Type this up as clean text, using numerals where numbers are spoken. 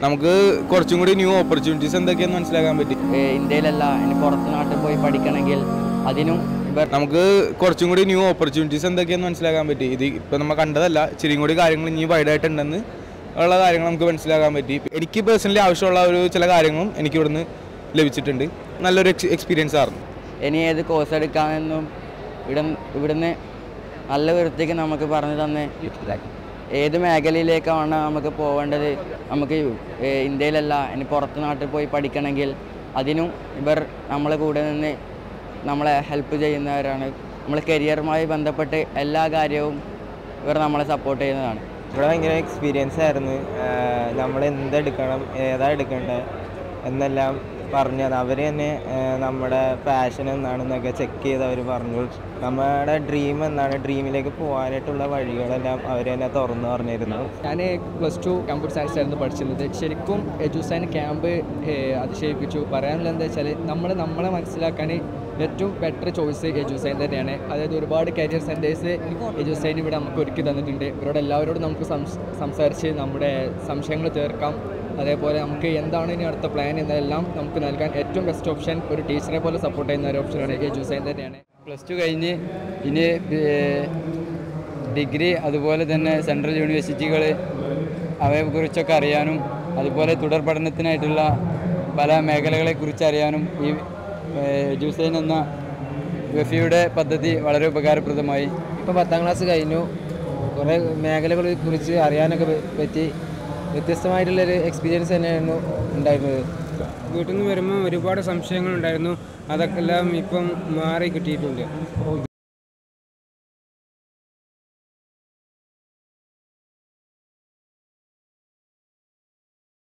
നമുക്ക് കുറച്ചും കൂടി ന്യൂ ഓപ്പർച്യൂണിറ്റീസ് എന്തൊക്കെയാണെന്ന് മനസ്സിലാക്കാൻ പറ്റി. ഇന്ത്യയിലല്ല, ഇനി പുറത്ത് നാട്ടിൽ പോയി പഠിക്കണമെങ്കിൽ അതിനും നമുക്ക് കുറച്ചും കൂടി ന്യൂ ഓപ്പർച്യൂണിറ്റീസ് എന്തൊക്കെയാണെന്ന് മനസ്സിലാക്കാൻ പറ്റി. ഇത് ഇപ്പം നമ്മൾ കണ്ടതല്ല, ഇച്ചിരിയും കൂടി കാര്യങ്ങൾ ഇനി വൈഡായിട്ടുണ്ടെന്ന് ഉള്ള കാര്യങ്ങൾ നമുക്ക് മനസ്സിലാക്കാൻ പറ്റി. എനിക്ക് പേഴ്സണലി ആവശ്യമുള്ള ചില കാര്യങ്ങളും എനിക്ക് ഇവിടുന്ന് ലഭിച്ചിട്ടുണ്ട്. നല്ലൊരു എക്സ്പീരിയൻസ് ആയിരുന്നു. ഇനി ഏത് കോഴ്സ് എടുക്കാമെന്നും ഇവിടുന്ന് നല്ല വൃത്തിക്ക് നമുക്ക് പറഞ്ഞു തന്നെ ഏത് മേഖലയിലേക്കാണ് നമുക്ക് പോകേണ്ടത്. നമുക്ക് ഇന്ത്യയിലല്ല, ഇനി പുറത്ത് നാട്ടിൽ പോയി പഠിക്കണമെങ്കിൽ അതിനും ഇവർ നമ്മളെ കൂടെ നിന്ന് നമ്മളെ ഹെൽപ്പ് ചെയ്യുന്നവരാണ്. നമ്മളെ കരിയറുമായി ബന്ധപ്പെട്ട് എല്ലാ കാര്യവും ഇവർ നമ്മളെ സപ്പോർട്ട് ചെയ്യുന്നതാണ്. ഇവിടെ ഭയങ്കര എക്സ്പീരിയൻസ് ആയിരുന്നു. നമ്മൾ എന്തെടുക്കണം, ഏതാ എടുക്കേണ്ടത് എന്നെല്ലാം പറഞ്ഞത് അവർ തന്നെ. നമ്മുടെ പാഷൻ എന്താണെന്നൊക്കെ ചെക്ക് ചെയ്ത് അവർ പറഞ്ഞു. നമ്മുടെ ഡ്രീം എന്താണ്, ഡ്രീമിലേക്ക് പോകാനായിട്ടുള്ള വഴികളെല്ലാം അവർ തന്നെ തുറന്നു പറഞ്ഞിരുന്നു. ഞാൻ +2 കമ്പ്യൂട്ടർ സയൻസ് ആയിരുന്നു പഠിച്ചിരുന്നത്. ശരിക്കും എജുസൈൻ ക്യാമ്പ് അതിശയിപ്പിച്ചു. പറയാനുള്ളത് എന്താ വെച്ചാൽ നമ്മളെ മനസ്സിലാക്കാൻ ഏറ്റവും ബെറ്റർ ചോയ്സ് എജുസൈൻ തന്നെയാണ്. അതായത് ഒരുപാട് കരിയർ സെൻറ്റേഴ്സ് എജുസൈൻ ഇവിടെ നമുക്ക് ഒരുക്കി തന്നിട്ടുണ്ട്. ഇവരോട് എല്ലാവരോടും നമുക്ക് സംസാരിച്ച് നമ്മുടെ സംശയങ്ങൾ തീർക്കാം. അതേപോലെ നമുക്ക് എന്താണ് ഇനി അടുത്ത പ്ലാൻ എന്നതെല്ലാം നമുക്ക് നൽകാൻ ഏറ്റവും ബെസ്റ്റ് ഓപ്ഷൻ ഒരു ടീച്ചറെ പോലെ സപ്പോർട്ട് ചെയ്യുന്ന ഒരു ഓപ്ഷനാണ് എജുസൈൻ തന്നെയാണ്. +2 കഴിഞ്ഞ് ഇനി ഡിഗ്രി, അതുപോലെ തന്നെ സെൻട്രൽ യൂണിവേഴ്സിറ്റികൾ അവയെക്കുറിച്ചൊക്കെ അറിയാനും അതുപോലെ തുടർ പഠനത്തിനായിട്ടുള്ള പല മേഖലകളെക്കുറിച്ച് അറിയാനും ഈ എജുസൈൻ എന്ന ഗഫിയുടെ പദ്ധതി വളരെ ഉപകാരപ്രദമായി. ഇപ്പോൾ 10ാം ക്ലാസ് കഴിഞ്ഞു. കുറേ മേഖലകളെ കുറിച്ച് അറിയാനൊക്കെ പറ്റി. വ്യത്യസ്തമായിട്ടുള്ളൊരു എക്സ്പീരിയൻസ് തന്നെയായിരുന്നു ഉണ്ടായിരുന്നത്. വീട്ടിൽ നിന്ന് വരുമ്പോൾ ഒരുപാട് സംശയങ്ങളുണ്ടായിരുന്നു. അതൊക്കെ എല്ലാം ഇപ്പം മാറി കിട്ടിയിട്ടുണ്ട്.